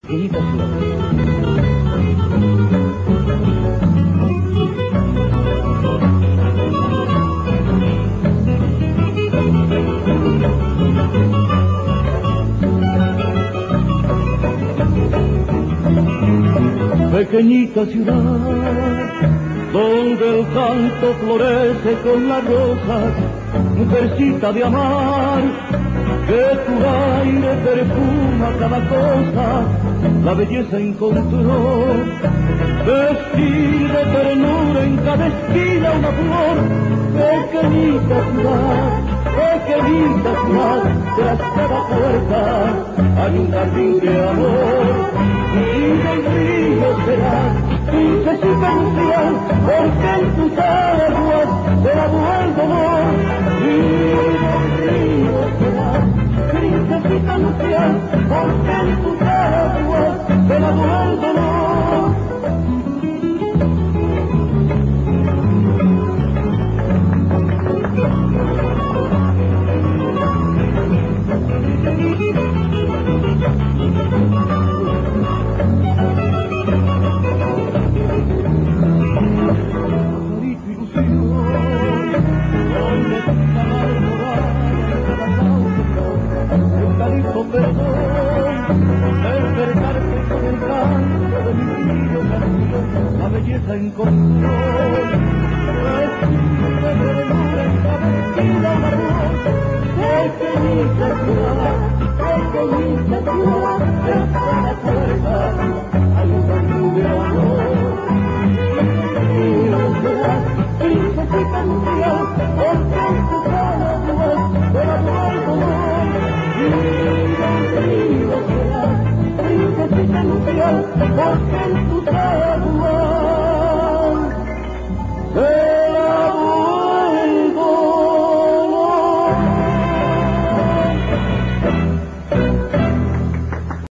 Pequeñita ciudad. Pequeñita ciudad, donde el canto florece con las rosas, mujercita de amar, que tu aire perfuma cada cosa, la belleza encontró, vestida de ternura en cada esquina una flor. Pequeñita ciudad, tras cada puerta hay un jardín de amor, y del río será princesita anciana, porque en tus aguas se lavó el dolor. Y del río será princesita anciana, porque en tus aguas se lavó el dolor. La belleza encontró, vestida de ternura en cada esquina una flor. Pequeñita ciudad, tras cada puerta hay un jardín de amor. Y serás princesita anciana, porque en tus aguas se lavó el dolor.